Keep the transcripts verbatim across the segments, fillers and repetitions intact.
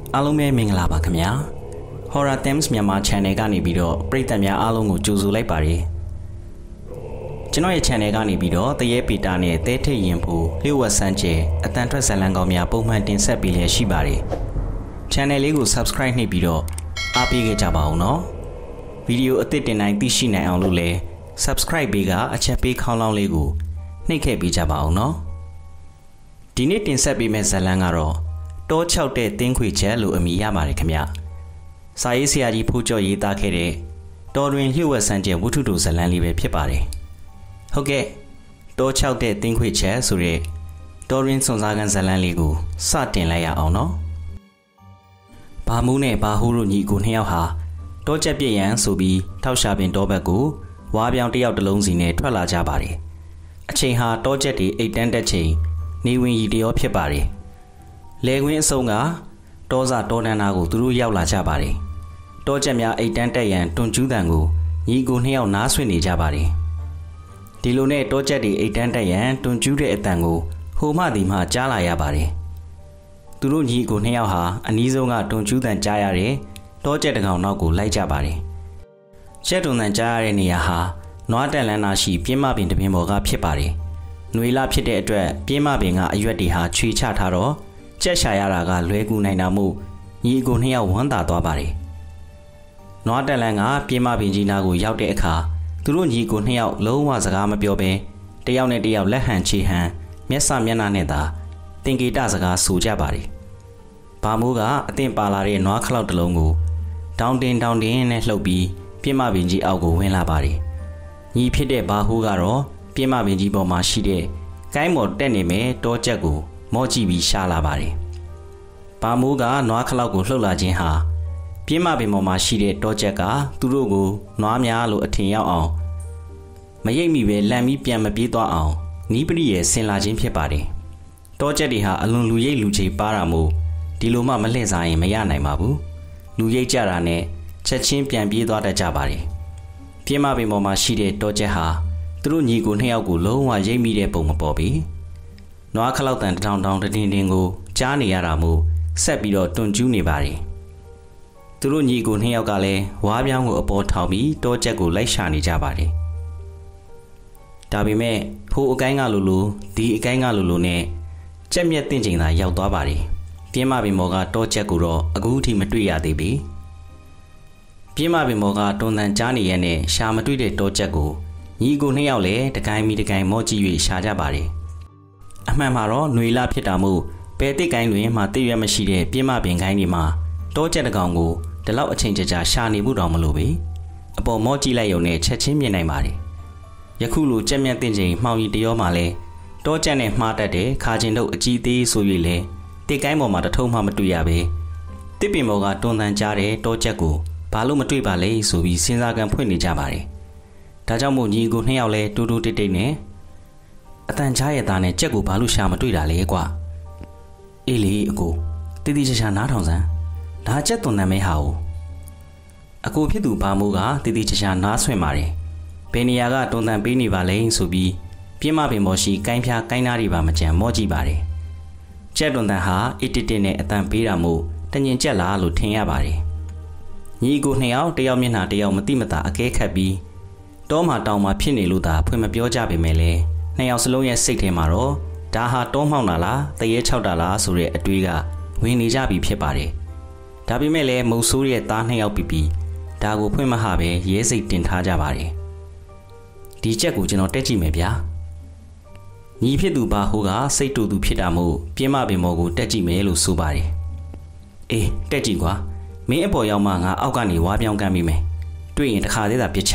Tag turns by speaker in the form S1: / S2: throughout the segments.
S1: အားလုံးပဲမင်္ဂလာပါခင်ဗျာ Horror Themes မြန်မာ channel ကနေပြီးတော့ပရိသတ်များအားလုံးကိုကြိုဆိုလိုက်ပါတယ်ကျွန်တော်ရဲ့ channel ကနေပြီးတော့တရေပီတာနဲ့တဲထိတ်ရင်ဖို့လျှို့ဝှက်စမ်းကျဲအတန်ထွက်ဇာတ်လမ်းကောင်းများပုံမှန်တင်ဆက်ပေးလျက်ရှိပါတယ် channel လေးကို subscribe နှိပ်ပြီးတော့အားပေးခဲ့ကြပါအောင်နော်ဗီဒီယိုအသစ်တင်တိုင်းသိရှိနိုင်အောင်လို့လည်း subscribe ပေးကအချက်ပေးခေါင်းလောင်းလေးကိုနှိပ်ခဲ့ပေးကြပါအောင်နော်ဒီနေ့တင်ဆက်ပေးမယ့်ဇာတ်လမ်းကတော့တောချောက်တဲ့တင်းခွေချက်လို့အမည်ရပါတယ်ခင်ဗျစာရေးဆရာကြီးဖိုးကျော်ရေးသားခဲ့တဲ့တော်တွင်လျှို့ဝှက်စမ်းကျဲဝတ္ထုတို့ဇာတ်လမ်းလေးပဲဖြစ်ပါတယ်ဟုတ်ကဲ့တောချောက်တဲ့တင်းခွေချက်ဆိုတဲ့တော်တွင်စွန်စားကန်ဇာတ်လမ်းလေးကိုစတင်လိုက်ရအောင်နော်ဘာမူးနဲ့ဘာဟိုးတို့ညီကိုနှစ်ယောက်ဟာတောချက်ပြည့်ရန်ဆိုပြီးထောက်ရှာပင်တောဘက်ကိုဝါပြောင်တယောက်တစ်လုံးစီနဲ့ထွက်လာကြပါတယ်အချိန်ဟာတောချက်တွေအိတ်တန်းတက်ချိန်နေဝင်ရီတရောဖြစ်ပါတယ်လေကွင်းအစုံကတောစာတောတန်းသားကိုသူတို့ရောက်လာကြပါတယ်တောချက်များအိတ်တန်းတက်ရန်တွန်ကျူးတန်ကိုညီကိုနှစ်ယောက်နားဆွနေကြပါတယ်ဒီလိုနဲ့တောချက်တွေအိတ်တန်းတက်ရန်တွန်ကျူးတဲ့အတန်ကိုဟိုမှဒီမှကြားလာရပါတယ်သူတို့ညီကိုနှစ်ယောက်ဟာအနီးဆုံးကတွန်ကျူးတန်ကြားရတဲ့တောချက်တစ်ကောင်နောက်ကိုလိုက်ကြပါတယ်ချက်တွန်တန်ကြားရတဲ့နေရာဟာနွားတက်လန်းနာရှိပြင်းမပင်တပင်ပေါ်ကဖြစ်ပါတယ်ຫນွေလဖြစ်တဲ့အတွက်ပြင်းမပင်ကအရွက်တွေဟာခြွေချထားတော့ကြက်ရှာရတာကလွဲကူနိုင်တာမို့ညီအကိုနှစ်ယောက်ဝမ်းသာသွားပါတယ်။နွားတက်လန်းကပြင်းမပင်ကြီးနာကိုရောက်တဲ့အခါသူတို့ညီကိုနှစ်ယောက်လုံးဝစကားမပြောဘဲတယောက်နဲ့တယောက်လက်ဟန်ချေဟန်မျက်စမျက်နှာနဲ့သာတင်ကေတစကားဆိုကြပါတယ်။ဘာမိုးကအသင့်ပါလာတဲ့နွားခလောက်တစ်လုံးကိုတောင်းတင်တောင်းတင်နဲ့လှုပ်ပြီးပြင်းမပင်ကြီးအောက်ကိုဝင်လာပါတယ်။ညီဖြစ်တဲ့ဘာဟိုးကတော့ပြင်းမပင်ကြီးပေါ်မှာရှိတဲ့ကိုင်းမော်တက်နေမဲ့တောချက်ကိုမော့ကြည့်ပြီးရှာလာပါတယ်။ဘာမိုးကနွားခလောက်ကိုလှုပ်လာခြင်းဟာပြင်းမပင်ပေါ်မှာရှိတဲ့တောချက်ကသူတို့ကိုနွားများလို့အထင်ရောက်အောင်မရိပ်မိပဲလန့်ပြီးပြန်မပြေးသွားအောင်နီးပရိရဲ့ဆင်လာခြင်းဖြစ်ပါတယ်။တောချက်တွေဟာအလွန်လူရိပ်လူချိတ်ပါတာမို့ဒီလိုမှမလှည့်စားရင်မရနိုင်ပါဘူး။လူရိပ်ကြတာနဲ့ချက်ချင်းပြန်ပြေးသွားတတ်ကြပါတယ်။ပြင်းမပင်ပေါ်မှာရှိတဲ့တောချက်ဟာသူတို့ညီကိုနှစ်ယောက်ကိုလုံးဝရိပ်မိတဲ့ပုံမပေါ်ပြီ။နွားခလောက်တန်တောင်တောင်တင်းတင်းကိုကြားနေရတာမို့ဆက်ပြီးတော့တွန်ကျူးနေပါတယ်။သူတို့ညီကိုနှစ်ယောက်ကလည်းဝါးပြောင်းကိုအပေါ်ထောင်ပြီးတောချက်ကိုလိုက်ရှာနေကြပါတယ်။ဒါပေမဲ့ဖိုးအကိုင်းကလိုလိုဒီအကိုင်းကလိုလိုနဲ့ကြက်မြက်တင်ချိန်သာရောက်သွားပါတယ်။ပြင်းမပင်မော်ကတောချက်ကိုတော့အခုထိမတွေ့ရသေးပြီ။ပြင်းမပင်မော်ကတွန်တန်ကြားနေရတဲ့ရှာမတွေ့တဲ့တောချက်ကိုညီကိုနှစ်ယောက်လည်းတကိုင်းမီတကိုင်းမော့ကြည့်၍ရှာကြပါတယ်။အမှန်မှာတော့ຫນွေလဖြစ်တာမို့ပယ်တစ်ကိုင်းတွင်မှတည့်ရွက်မရှိတဲ့ပြင်းမပင်ကိုင်းတွေမှာတောချက်တစ်ကောင်ကိုဒီလောက်အချိန်ကြာကြာရှာနေမှုတော့မလိုပဲအပေါ်မော့ကြည့်လိုက်ရုံနဲ့ချက်ချင်းမြင်နိုင်ပါတယ်ယခုလိုကြက်မြက်တင်ချိန်မှောင်ရီတရောမှာလဲတောချက်နဲ့မှားတတ်တဲ့ခါချင်းတို့အကြီးသေးဆို၍လဲတစ်ကိုင်းပေါ်မှာတထုံးမှမတွေ့ရပဲတစ်ပင်ပေါ်ကတွန်တန်ကြားတဲ့တောချက်ကိုဘာလို့မတွေ့ပါလဲဆိုပြီးစဉ်းစားကန်ဖွင့်နေကြပါတယ်ဒါကြောင့်မို့ညီကိုနှစ်ယောက်လဲတူတူတိတ်တိတ်နဲ့အတန်ကြားရဲ့သားနဲ့ကြက်ကိုဘာလို့ရှာမတွေ့တာလဲကွာအေးလေအကိုတိတိကျကျနားထောင်စမ်းဒါကြက်သွန်တန်မဲဟာကိုအကိုဖြစ်သူဘာမိုးကတိတိကျကျနားဆွင့်ပါတယ်ဘယ်နေရာကတွန်တန်ပေးနေပါလဲဆိုပြီးပြင်းမပင်ပေါ်ရှိကိုင်းဖျားကိုင်းသားတွေပါမကြံမော့ကြည့်ပါတယ်ကြက်တွန်တန်ဟာအစ်တစ်တစ်နဲ့အတန်ပေးတာမို့တညင်ကြက်လားလို့ထင်ရပါတယ်ညီကိုနှစ်ယောက်တယောက်မျက်နှာတယောက်မတိမတာအကဲခတ်ပြီးတောမှာတောင်မှာဖြစ်နေလို့သာဖွင့်မပြောကြပေမဲ့လဲနှစ်ယောက်စလုံးရဲ့စိတ်ထဲမှာတော့ဒါဟာတောမှောက်တာလားတရေချောက်တာလားဆိုတဲ့အတွေးကဝင်နေကြပြီဖြစ်ပါတယ်ဒါပေမဲ့လည်းမုတ်ဆိုးရဲ့သားနှစ်ယောက်ပြီးပြီးဒါကိုဖွင့်မဟပဲရဲစိတ်တင်ထားကြပါတယ်ဒီချက်ကိုကျွန်တော်တက်ကြည့်မယ်ဗျာညီဖြစ်သူဘာဟိုကစိတ်တူသူဖြစ်တာမို့ပြင်းမပင်မော်ကိုတက်ကြည့်မယ်လို့ဆိုပါတယ်အေးတက်ကြည့်ကွာမင်းအပေါ်ရောက်မှငါအောက်ကနေဝါပြောင်းကမ်းမိမယ်တွေ့ရင်တစ်ခါသေးတာပြစ်ချ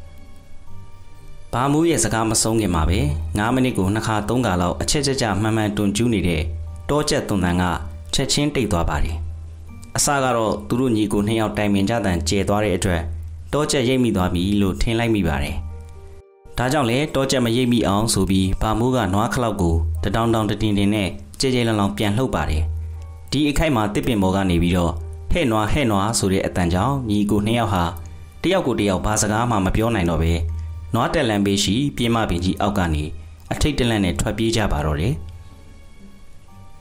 S1: ဘာမူးရဲ့စကားမဆုံးခင်မှာပဲငါးမိနစ်ကိုနှစ်ခါသုံးခါလောက်အချက်ချက်ကြမှန်မှန်တွန်ကျူးနေတဲ့တောချက်သွန်တန်ကချက်ချင်းတိတ်သွားပါတယ်အစကတော့သူတို့ညီကိုနှစ်ယောက်တိုင်ပင်ကြတန်ကျဲသွားတဲ့အတွက်တောချက်ရိပ်မိသွားပြီလို့ထင်လိုက်မိပါတယ်ဒါကြောင့်လေတောချက်မရိပ်မိအောင်ဆိုပြီးဘာမူးကနွားခလောက်ကိုတတောင်တောင်တင်းတင်းနဲ့ကြဲကြဲလောင်လောင်ပြန်လှုပ်ပါတယ်ဒီအခိုက်မှာတစ်ပင်ပေါ်ကနေပြီးတော့ဟဲ့နွားဟဲ့နွားဆိုတဲ့အတန်ကြောင့်ညီကိုနှစ်ယောက်ဟာတယောက်ကိုတယောက်ဘာစကားမှမပြောနိုင်တော့ပဲနွားတက်လန်ပေးရှိပြင်းမပင်ကြီးအောက်ကနေအထိတ်တလန့်နဲ့ထွက်ပြေးကြပါတော့တယ်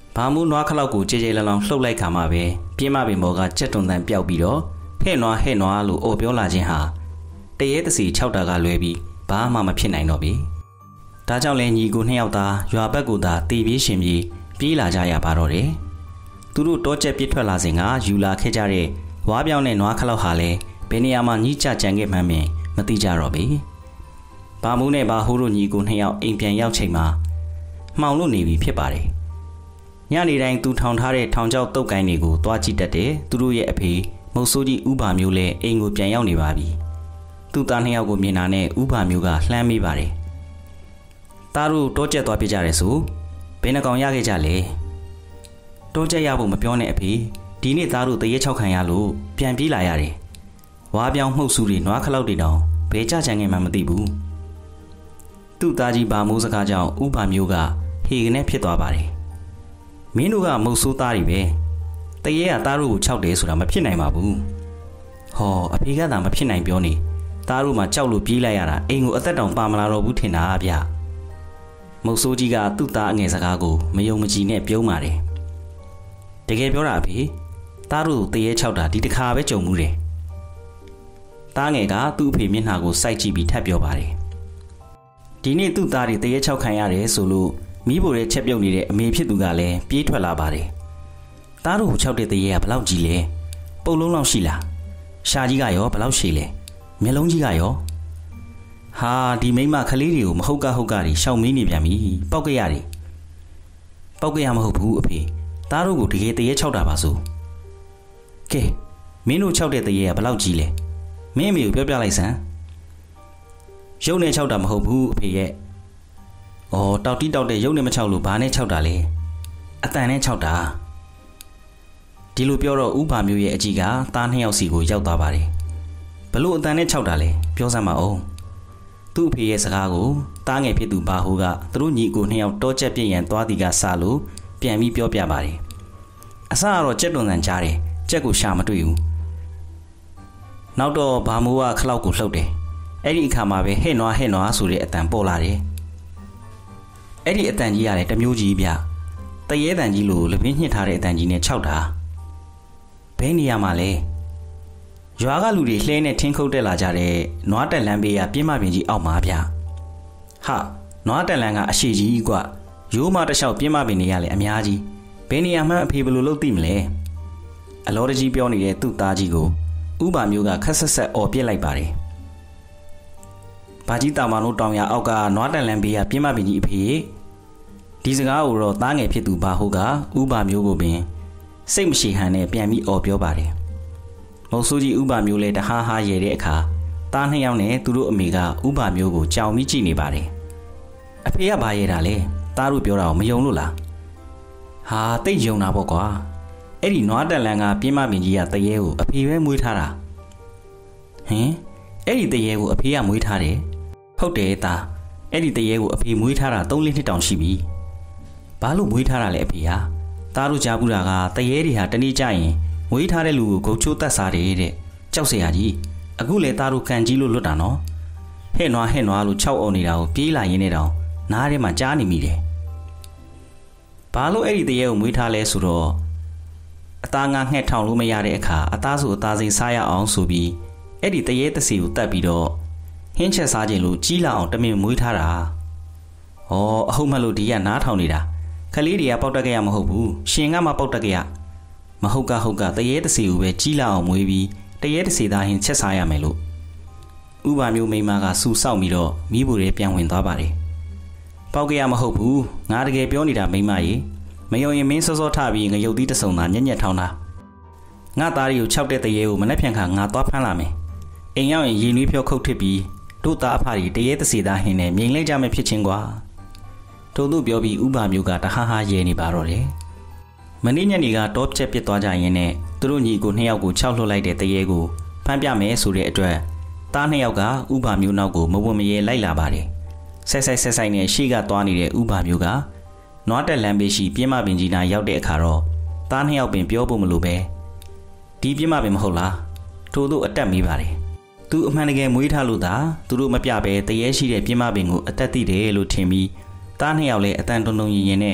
S1: ဘာမူနွားခလောက်ကိုကြေကြေလလောင်လှုပ်လိုက်ခါမှပဲပြင်းမပင်ဘောကကြက်တွန်တန်ပျောက်ပြီးတော့ဟဲ့နွားဟဲ့နွားလို့အော်ပြောလာခြင်းဟာတရေတစီ၆တာကလွဲပြီးဘာမှမဖြစ်နိုင်တော့ပြီဒါကြောင့်လဲညီကိုနှစ်ယောက်သားရွာဘက်ကိုသာတီးပြေးရှင်ပြေးပြေးလာကြရပါတော့တယ်သူတို့တောကျက်ပြစ်ထွက်လာစဉ်ကယူလာခဲ့ကြတဲ့ဝါးပြောင်းနဲ့နွားခလောက်ဟာလဲဘယ်နေရာမှာညီးကြကြံခဲ့မှန်းမင်မသိကြတော့ပြီဘာမူးနဲ့ဘာဟိုးတို့ညီကိုနှစ်ယောက်အိမ်ပြန်ရောက်ချိန်မှာမှောင်လို့နေပြီဖြစ်ပါတယ်ညနေတိုင်းသူထောင်ထားတဲ့ထောင်ချောက်တုတ်ကိုင်းတွေကိုတွားကြည့်တတ်တယ်သူတို့ရဲ့အဖေမုတ်ဆိုးကြီးဥပါမျိုးလဲအိမ်ကိုပြန်ရောက်နေပါပြီသူ့သားနှစ်ယောက်ကိုမြင်တာနဲ့ဥပါမျိုးကလှမ်းမိပါတယ်သားတို့တောကျက်သွားပြကြတယ်ဆိုဘယ်နှကောင်ရခဲ့ကြလဲတောကျက်ရဖို့မပြောနဲ့အဖေဒီနေ့သားတို့တရေချောက်ခံရလို့ပြန်ပြေးလာရတယ်ဝါးပြောင်းမှုတ်စုတွေနွားခလောက်တွေတောင်ဘယ်ကြချင်ငယ်မှမသိဘူးသူ့သားကြီးဘာမိုးစကားကြောင့်ဥပါမျိုးကဟေကနေဖြစ်သွားပါတယ်မင်းတို့ကမုတ်ဆိုးသားတွေပဲတရေကသားတို့ကိုခြောက်တယ်ဆိုတာမဖြစ်နိုင်ပါဘူးဟောအဖေကသာမဖြစ်နိုင်ပြောနေသားတို့မှကြောက်လို့ပြေးလိုက်ရတာအိမ်ကိုအသက်တောင်ပါမလာတော့ဘူးထင်တာဗျမုတ်ဆိုးကြီးကသူ့သားအငယ်စကားကိုမယုံမကြည်နဲ့ပြုံးပါတယ်တကယ်ပြောတာအဖေသားတို့တရေခြောက်တာဒီတစ်ခါပဲကြုံမှုတယ်သားငယ်ကသူ့အဖေမျက်နှာကိုစိုက်ကြည့်ပြီးထပ်ပြောပါတယ်ဒီနေ့သူ့သားတွေတရေခြောက်ခံရတယ်ဆိုလို့မိဖို့ရဲ့ချက်ပြုတ်နေတဲ့အမေဖြစ်သူကလည်းပြေးထွက်လာပါတယ်သားတို့ကိုခြောက်တဲ့တရေကဘလောက်ကြီးလဲပုတ်လုံးလောက်ရှိလားရှာကြီးကရောဘလောက်ရှိလဲမျက်လုံးကြီးကရောဟာဒီမိမခလေးတွေကိုမဟုတ်ကဟုတ်ကတွေရှောင်မင်းနေပြန်ပြီပောက်ကရတွေပောက်ကရမဟုတ်ဘူးအဖေသားတို့ကိုတကယ်တရေခြောက်တာပါဆိုကဲမင်းတို့ခြောက်တဲ့တရေကဘလောက်ကြီးလဲမင်းအမေကိုပြောပြလိုက်စမ်းရုပ်နဲ့ခြောက်တာမဟုတ်ဘူးအဖေရဲ့။အော်တောက်တီးတောက်တဲ့ရုပ်နဲ့မခြောက်လို့ဘာနဲ့ခြောက်တာလဲ။အတန်နဲ့ခြောက်တာ။ဒီလိုပြောတော့ဥပါမျိုးရဲ့အကြီးကသားနှစ်ယောက်စီကိုရောက်သွားပါတယ်။ဘလို့အတန်နဲ့ခြောက်တာလဲပြောစမ်းပါဦး။သူ့အဖေရဲ့စကားကိုသားငယ်ဖြစ်သူဘာဟိုကသူတို့ညီကိုနှစ်ယောက်တောကျက်ပြည့်ရန်သွားတီကစလို့ပြန်ပြီးပြောပြပါတယ်။အစကတော့ကြက်တွန်ဆန်ကြားတယ်။ကြက်ကိုရှာမတွေ့ဘူး။နောက်တော့ဘာမိုးကခလောက်ကိုလှုပ်တယ်။အဲ့ဒီအခါမှာပဲဟဲ့နွားဟဲ့နွားဆိုတဲ့အတန်ပေါ်လာတယ်။အဲ့ဒီအတန်ကြီးရတယ်တမျိုးကြီးဗျတရေတန်ကြီးလိုလက်ပင်ညှစ်ထားတဲ့အတန်ကြီးနဲ့ခြောက်တာဘယ်နေရာမှာလဲရွာကလူတွေလှဲနဲ့ထင်းခုတ်တက်လာကြတဲ့နွားတက်လန်းပေးရပြင်းမပင်ကြီးအောက်မှာဗျဟာနွားတက်လန်းကအရှိကြီးกว่าရိုးမတလျှောက်ပြင်းမပင်တွေရလဲအများကြီးဘယ်နေရာမှအဖေဘယ်လိုလုပ်သိမလဲအလောတကြီးပြောနေတဲ့သူ့သားကြီးကိုဥပါမျိုးကခက်ဆက်ဆက်អော်ပြစ်လိုက်ပါတယ်ဘာကြီးတာမန်တို့တောင်ရအောက်ကနွားတက်လန်းပေးရပြင်းမပင်ကြီးအဖေဒီစကားကိုတော့သားငယ်ဖြစ်သူဘာဟုတ်ကဥပါမျိုးကိုပင်စိတ်မရှိဟန်နဲ့ပြန်ပြီးអော်ပြောပါတယ်မုတ်ဆိုးကြီးဥပါမျိုးလဲတဟားဟားရဲတဲ့အခါသားနှစ်ယောက်နဲ့သူတို့အမေကဥပါမျိုးကိုကြောင်ပြီးကြည့်နေပါတယ်အဖေကဘာရဲတာလဲသားတို့ပြောတာကိုမယုံလို့လားဟာတိတ်ယုံတာပေါ့ကွာအဲ့ဒီနွားတက်လန်းကပြင်းမပင်ကြီးကတရေကိုအဖေပဲမွေးထားတာဟင်အဲ့ဒီတရေကိုအဖေကမွေးထားတယ်ဟုတ်တယ်သားအဲ့ဒီတရေကိုအဖေမွေးထားတာသုံးလေးနှစ်တောင်ရှိပြီဘာလို့မွေးထားတာလဲအဖေဟာသားတို့ကြားဘူးတာကတရေတွေဟာတနေ့ကျရင်မွေးထားတဲ့လူကိုဂုတ်ချိုးတတ်စားတယ်တဲ့ကြောက်เสียရကြီးအခုလေသားတို့ကန်ကြီးလို့လွတ်တာနော်ဟဲ့နွားဟဲ့နွားလို့ခြောက်အောင်နေတာကိုပြေးလာရင်းနဲ့တောင်နားထဲမှာကြားနေမိတယ်ဘာလို့အဲ့ဒီတရေကိုမွေးထားလဲဆိုတော့အသားငါငှက်ထောင်လို့မရတဲ့အခါအသားဆိုအသားစိမ်းစားရအောင်ဆိုပြီးအဲ့ဒီတရေတစီကိုတတ်ပြီးတော့ဟင်းချက်စားခြင်းလို့ကြီးလာအောင်တမင်မွေးထားတာဩအဟုတ်မှလို့ဒီကနားထောင်နေတာခလေးတွေကပေါက်တက်ကြရမဟုတ်ဘူးရှင်ကမှပေါက်တက်ကြရမဟုတ်ကဟုတ်ကတရေတစီကိုပဲကြီးလာအောင်မွေးပြီးတရေတစီသားဟင်းချက်စားရမယ်လို့ဥပါမျိုးမိန်းမကစူဆောက်ပြီးတော့မိဖို့တွေပြန်ဝင်သွားပါတယ်ပေါက်ကြရမဟုတ်ဘူးငါတကယ်ပြောနေတာမိန်းမကြီးမယုံရင်မင်းစောစောထပြီးငရုတ်သီးတစုံသာညက်ညက်ထောင်းတာငါသားတွေကိုခြောက်တဲ့တရေကိုမနှက်ဖြန်ခါငါသွားဖမ်းလာမယ်အိမ်ရောက်ရင်ရေနွေးဖြောခုတ်ထစ်ပြီးတို့သားအဖကြီးတရေတစီသားဟင်းနဲ့မြိန်လိုက်ကြမယ်ဖြစ်ချင်းကွာထို့သူပြောပြီးဥပါမျိုးကတဟားဟားရဲနေပါတော့တယ်မနေ့ညနေကတောချက်ပစ်သွားကြရင်နဲ့သူတို့ညီကိုနှစ်ယောက်ကိုခြောက်လှုပ်လိုက်တဲ့တရေကိုဖမ်းပြမယ်ဆိုတဲ့အတွက်သားနှစ်ယောက်ကဥပါမျိုးနောက်ကိုမဝမရဲလိုက်လာပါတယ်ဆက်ဆက်ဆက်ဆိုင်နဲ့ရှေ့ကသွားနေတဲ့ဥပါမျိုးကနွားတက်လမ်းပေးရှိပြင်းမပင်ကြီးနာရောက်တဲ့အခါတော့သားနှစ်ယောက်ပင်ပြောဖို့မလိုပဲဒီပြင်းမပင်မဟုတ်လားထို့သူအတက်မိပါတယ်သူအမှန်တကယ်မွေးထားလို့သာသူတို့မပြပဲတရေရှိတဲ့ပြင်းမပင်ကိုအတက်သိတယ်လို့ထင်ပြီးသားနှစ်ယောက်လည်းအတန်တုံတုံရင်ရင်နဲ့ဟ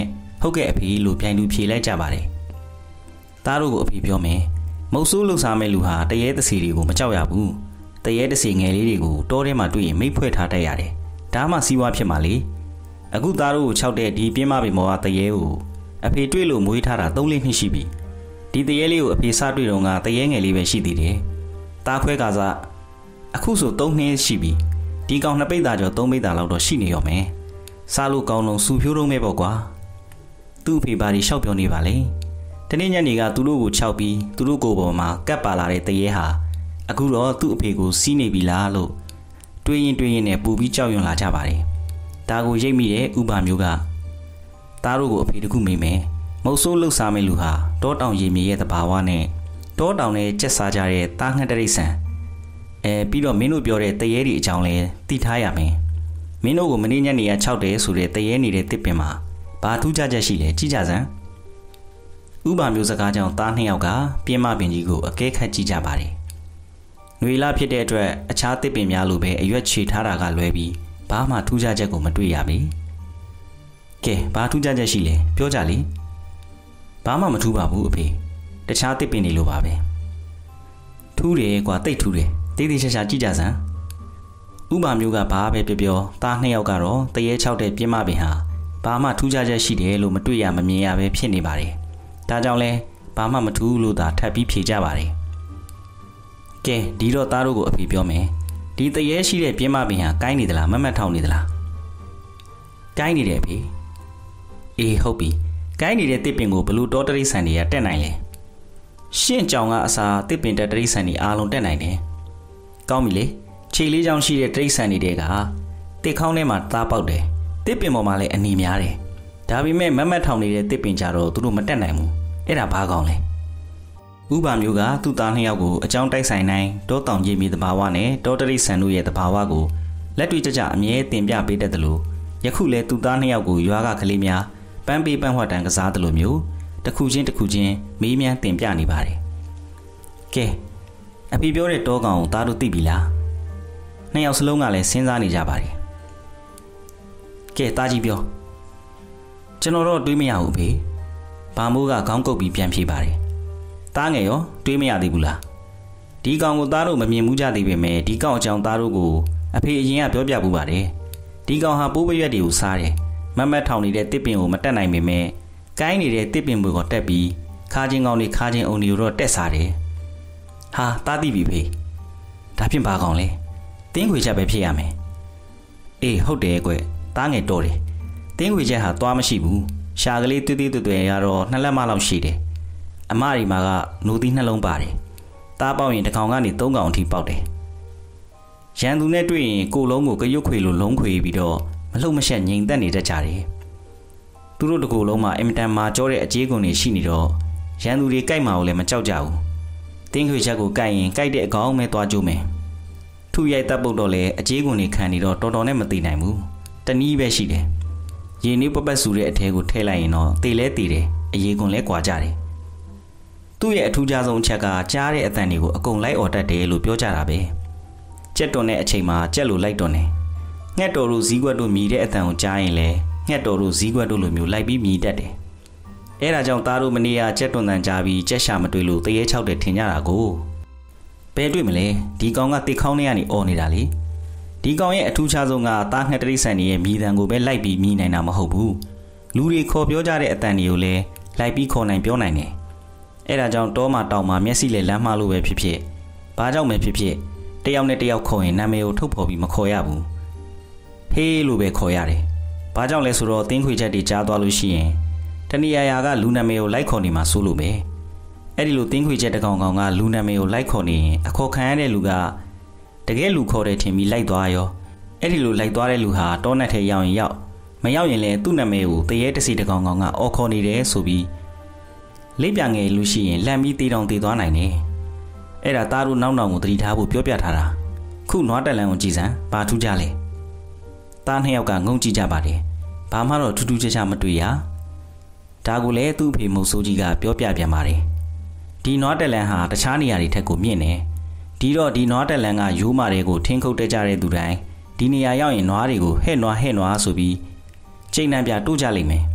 S1: ဟုတ်ကဲ့အဖေလို့ပြိုင်သူဖြေလိုက်ကြပါတယ်သားတို့ကိုအဖေပြောမယ်မုတ်ဆိုးလှုပ်ရှားမဲ့လူဟာတရေတစီတွေကိုမကြောက်ရဘူးတရေတစီငယ်လေးတွေကိုတောထဲမှာတွေ့ရင်မိတ်ဖွဲ့ထားတတ်ရတယ်ဒါမှစီးပွားဖြစ်မှာလေအခုသားတို့ကိုခြောက်တဲ့ဒီပြင်းမပင်မော်ကတရေကိုအဖေတွေ့လို့မွေးထားတာသုံးလေးနှစ်ရှိပြီဒီတရေလေးကိုအဖေစတွေ့တော့ကတရေငယ်လေးပဲရှိသေးတယ်သားခွဲကစားအခုဆိုသုံးနှစ်ရှိပြီဒီကောင်နှစ်ပိတ်သားကျော်သုံးပိတ်သားလောက်တော့ရှိနေရောမယ်စားလို့ကောင်းလုံးစူဖြိုးတော့မဲ့ပေါ့ကွာသူ့အဖေဘာတွေရှောက်ပြောနေပါလဲတနေ့ညနေကသူတို့ကိုခြောက်ပြီးသူတို့ကိုယ်ပေါ်မှာကပ်ပါလာတဲ့တရေဟာအခုတော့သူ့အဖေကိုစီးနေပြီလားလို့တွေးရင်တွေးရင်နဲ့ပူပြီးကြောက်ရွံ့လာကြပါတယ်ဒါကိုရိပ်မိတဲ့ဥပမျိုးကသားတို့ကိုအဖေတခုမိမယ်မုတ်ဆိုးလှုပ်ရှားမဲ့လူဟာတောတောင်ရေမြေရဲ့သဘာဝနဲ့တောတောင်နဲ့ကျက်စားကြတဲ့သားငှက်တရိတ်ဆန်အဲပြီးတော့မင်းတို့ပြောတဲ့တရေတွေအကြောင်းလဲသိထားရမယ်မင်းတို့ကိုမနေ့ညနေကခြောက်တယ်ဆိုတဲ့တရေနေတဲ့တစ်ပင်မှာဘာထူးခြားချက်ရှိလဲကြည့်ကြစမ်းဥပမျိုးစကားကြောင့်သားနှစ်ယောက်ကပြင်းမပင်ကြီးကိုအကဲခတ်ကြည့်ကြပါတယ်။နှွေလာဖြစ်တဲ့အတွက်အခြားတစ်ပင်များလိုပဲအရွက်ချေထားတာကလွဲပြီးဘာမှထူးခြားချက်ကိုမတွေ့ရပြီ။ကဲဘာထူးခြားချက်ရှိလဲပြောကြလေ။ဘာမှမထူးပါဘူးအဖေ။တခြားတစ်ပင်တွေလိုပါပဲ။ထူးတယ်ကွာတိတ်ထူးတယ်။တိတ်တိတ်ချာချာကြည့်ကြစမ်း။ဥပမျိုးကဘာပဲပြောပြောသားနှစ်ယောက်ကတော့တရေချောက်တဲ့ပြင်းမပင်ဟာဘာမှထူးခြားချက်ရှိတယ်လို့မတွေ့ရမမြင်ရပဲဖြစ်နေပါတယ်။ဒါကြောင့်လဲဘာမှမထူးလို့သာထပ်ပြီးဖြေကြပါတယ်။ကဲဒီတော့သားတို့ကိုအဖေပြောမယ်။ဒီတရေရှိတဲ့ပြင်းမပင်ဟာကိုင်းနေသလားမမတ်ထောင်နေသလား။ကိုင်းနေတယ်ဖေ။အေးဟုတ်ပြီ။ကိုင်းနေတဲ့တစ်ပင်ကိုဘလို့တောတရိတ်ဆန်တွေကတက်နိုင်လဲ။ရှင့်ကြောင်ကအစာတစ်ပင်တက်တရိတ်ဆန်တွေအားလုံးတက်နိုင်တယ်။ကောင်းပြီလေ။ခြေလေးချောင်းရှိတဲ့တရိတ်ဆန်တွေကတစ်ခေါင်းထဲမှာသားပေါက်တယ်။တစ်ပင်ပေါ်မှာလည်းအနေများတယ်။ဒါပေမဲ့မမတ်ထောင်နေတဲ့တစ်ပင်ကြတော့သူတို့မတက်နိုင်ဘူးအဲ့ဒါဘာကောင်းလဲဥပမျိုးကသူ့သားနှစ်ယောက်ကိုအကြောင်းတိုက်ဆိုင်နိုင်တောတောင်ကြီးမြေသဘာဝနဲ့တောတရိတ်ဆန်တို့ရဲ့သဘာဝကိုလက်တွေ့ကြကြအမြဲတင်ပြပေးတတ်တယ်လို့ယခုလဲသူ့သားနှစ်ယောက်ကိုရွာကကလေးများပန်းပေးပန်းဝတ်တန်ကစားတယ်လို့မျိုးတစ်ခုချင်းတစ်ခုချင်းမေးမြန်းတင်ပြနေပါတယ်ကဲအဖေပြောတဲ့တောကောင်ကိုသားတို့သိပြီလားနှစ်ယောက်စလုံးကလည်းစဉ်းစားနေကြပါတယ်ကဲသားကြီးပြောကျွန်တော်တော့တွေးမရဘူးဖေဘာမိုးကခေါင်းကုပ်ပြီးပြန်ဖြေပါတယ်တားငယ်ရောတွေးမရသေးဘူးလားဒီကောင်ကိုသားတို့မမြင်မှုကြသေးပေမဲ့ဒီကောင်အကြောင်းသားတို့ကိုအဖေအရင်ကပြောပြပူပါတယ်ဒီကောင်ဟာပိုးပရွက်တွေကိုစားတယ်မမတ်ထောင်နေတဲ့တစ်ပင်ကိုမတက်နိုင်ပေမဲ့ကိုင်းနေတဲ့တစ်ပင်တွေကိုတက်ပြီးခါချင်းကောင်တွေခါချင်းအုံတွေတော့တက်စားတယ်ဟာတားသိပြီဖေဒါဖြင့်ဘာကောင်လဲတင်းခွေချက်ပဲဖြစ်ရမယ်အေးဟုတ်တယ်ကွတားငယ်တော်တယ်တင်းခွေချက်ဟာသွားမရှိဘူးရှာကလေးတွေ့တွေ့တွေ့တွေ့ရတော့နှစ်လက်မလောက်ရှိတယ်အမဒီမှာကနိုးသီးနှလုံးပါတယ်တားပေါက်ရင်တစ်ကောင်ကနေသုံးကောင်အထိပေါက်တယ်ရန်သူနဲ့တွေ့ရင်ကိုလုံးကိုကရွတ်ခွေလိုလုံးခွေပြီးတော့မလှုပ်မရှက်ငြိမ်သက်နေတတ်ကြတယ်သူတို့တကူလုံးမှာအင်မတန်မာကြောတဲ့အကြေးကွန်တွေရှိနေတော့ရန်သူတွေကြိုက်မှာကိုလည်းမကြောက်ကြဘူးတင်းခွေချက်ကိုကြိုက်ရင်ကြိုက်တဲ့အကောင်ပဲသွားကြိုးမယ်ထုရိုက်တပ်ပုတ်တော့လေအကြေးကွန်တွေခံနေတော့တော်တော်နဲ့မသိနိုင်ဘူးတနည်းပဲရှိတယ်ရေနည်းပပတ်ဆူတဲ့အထဲကိုထည့်လိုက်ရင်တော့တေလဲတေတယ်အရေကွန်လဲကွာကြတယ်သူ့ရဲ့အထူးခြားဆုံးအချက်ကကြားတဲ့အတန်တွေကိုအကုန်လိုက်អော်တတ်တယ်လို့ပြောကြတာပဲကြက်တွန်တဲ့အချိန်မှာကြက်လိုလိုက်တွန်တယ်ငှက်တော်တို့ဇီးကွက်တို့မြည်တဲ့အတန်ကိုကြားရင်လဲငှက်တော်တို့ဇီးကွက်တို့လိုမျိုးလိုက်ပြီးမြည်တတ်တယ်အဲဒါကြောင့်သားတို့မနေ့ကကြက်တွန်တန်ကြားပြီးကြက်ရှာမတွေ့လို့တရေချောက်တယ်ထင်ကြတာကိုဘယ်တွေ့မလဲဒီကောင်ကတစ်ခေါင်းထဲကနေអော်နေတာလေဒီကောင်ရဲ့အထူးခြားဆုံးကသားငှက်တရိတ်ဆန်ရဲ့မြည်တံကိုပဲလိုက်ပြီးမြည်နိုင်တာမဟုတ်ဘူးလူတွေခေါ်ပြောကြတဲ့အတန်တွေကိုလည်းလိုက်ပြီးခေါ်နိုင်ပြောနိုင်တယ်အဲ့ဒါကြောင့်တောမှာတောင်မှာမျက်စိလည်းလမ်းမှားလို့ပဲဖြစ်ဖြစ်ဘာကြောင့်ပဲဖြစ်ဖြစ်တယောက်နဲ့တယောက်ခေါ်ရင်နာမည်ကိုထုတ်ဖော်ပြီးမခေါ်ရဘူးဟေးလို့ပဲခေါ်ရတယ်ဘာကြောင့်လဲဆိုတော့တင်းခွေချက်တွေကြားသွားလို့ရှိရင်တဏှာရာကလူနာမည်ကိုလိုက်ခေါ်နေမှာစိုးလို့ပဲအဲ့ဒီလိုတင်းခွေချက်တကောင်ကောင်ကလူနာမည်ကိုလိုက်ခေါ်နေရင်အခေါ်ခံရတဲ့လူကတကယ်လူခေါ်တယ်ထင်ပြီးလိုက်သွားရောအဲ့ဒီလိုလိုက်သွားတဲ့လူဟာတောနက်ထဲရောက်ရင်ရောက်မရောက်ရင်လည်းသူ့နာမည်ကိုတရေတစီတကောင်ကောင်ကအော်ခေါ်နေတယ်ဆိုပြီးလိပ်ပြငယ်လူရှိရင်လမ်းပြီးတေးတောင်တေးသွားနိုင်တယ်အဲ့ဒါသားတို့နောက်နောက်ကိုတတိထားဖို့ပြောပြထားတာခုနွားတက်လန်းကိုကြည်စမ်းဘာထူးကြလဲသားနှစ်ယောက်ကငုံကြည့်ကြပါတယ်ဘာမှတော့ထူးထူးခြားခြားမတွေ့ရဒါကိုလည်းသူ့အဖေမုတ်ဆိုးကြီးကပြောပြပြန်ပါတယ်ဒီနွားတက်လန်းဟာတခြားနေရာတွေထက်ကိုမြင့်နေဒီတော့ဒီနွားတက်လန်းကရိုးမာတွေကိုထင်းခုတ်တက်ကြတဲ့သူတိုင်းဒီနေရာရောက်ရင်နွားတွေကိုဟဲ့နွားဟဲ့နွားဆိုပြီးချိန်နှံပြတိုးကြလိမ့်မယ်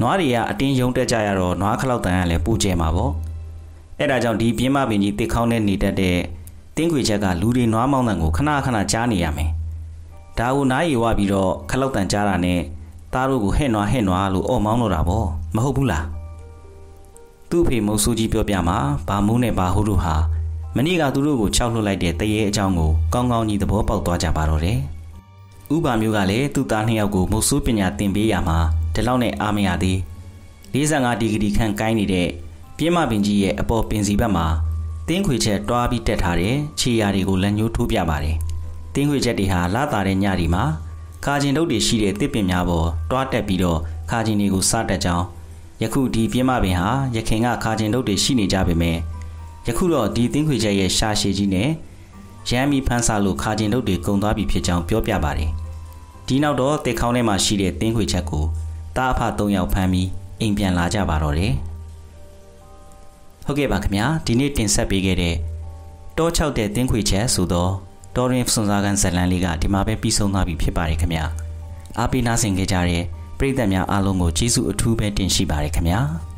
S1: နွားတွေကအတင်းယုံတက်ကြရတော့နွားခလောက်တန်ကလည်းပူကျဲမှာပေါ့အဲ့ဒါကြောင့်ဒီပြင်းမပင်ကြီးတစ်ခေါင်းနဲ့နေတတ်တဲ့တင်းခွေချက်ကလူတွေနွားမောင်းတန်ကိုခဏခဏကြားနေရမယ်ဒါကိုနားရီဝပြီးတော့ခလောက်တန်ကြားတာနဲ့သားတို့ကိုဟဲ့နွားဟဲ့နွားလို့အော်မောင်းတော့တာပေါ့မဟုတ်ဘူးလားသူ့ဖေမုတ်ဆိုးကြီးပြောပြမှာဘာမိုးနဲ့ဘာဟိုးတို့ဟာမနေ့ကသူတို့ကိုခြောက်လွှတ်လိုက်တဲ့တရေအကြောင်းကိုကောင်းကောင်းကြီးသဘောပေါက်သွားကြပါတော့တယ်ဥပါမျိုးကလည်းသူ့သားနှစ်ယောက်ကိုမုတ်ဆိုးပညာသင်ပေးရမှာဒီလောက်နဲ့အားမရသေး၄၅ဒီဂရီခန့်ကိုင်းနေတဲ့ပြင်းမပင်ကြီးရဲ့အပေါ်ပင်စီဘက်မှာတင်းခွေချက်တွားပြီးတက်ထားတဲ့ခြေရာတွေကိုလက်ညှိုးထိုးပြပါတယ်တင်းခွေချက်တွေဟာလာတာတဲ့ညဒီမှာခါကျင်တုပ်တွေရှိတဲ့တစ်ပင်များပေါ်တွားတက်ပြီးတော့ခါကျင်တွေကိုစားတက်ကြောင်းယခုဒီပြင်းမပင်ဟာရခင်ကခါကျင်တုပ်တွေရှိနေကြပေမဲ့ယခုတော့ဒီတင်းခွေချက်ရဲ့ရှာရှည်ကြီးနဲ့ရမ်းပြီးဖန်းစားလို့ခါကျင်တုပ်တွေကုန်သွားပြီဖြစ်ကြောင်းပြောပြပါတယ်ဒီနောက်တော့တေခေါင်းထဲမှာရှိတဲ့တင်းခွေချက်ကိုတားအဖသုံးယောက်ဖမ်းပြီးအိမ်ပြန်လာကြပါတော့တယ်ဟုတ်ကဲ့ပါခင်ဗျာဒီနေ့တင်ဆက်ပေးခဲ့တဲ့တောချောက်တဲ့တင်းခွေချက်ဆိုတော့တော်ရင်စွန်စားကန်ဇလန်လေးကဒီမှာပဲပြီးဆုံးသွားပြီဖြစ်ပါတယ်ခင်ဗျာအားပေးနားဆင်ခဲ့ကြတဲ့ပရိသတ်များအားလုံးကိုကျေးဇူးအထူးပဲတင်ရှိပါတယ်ခင်ဗျာ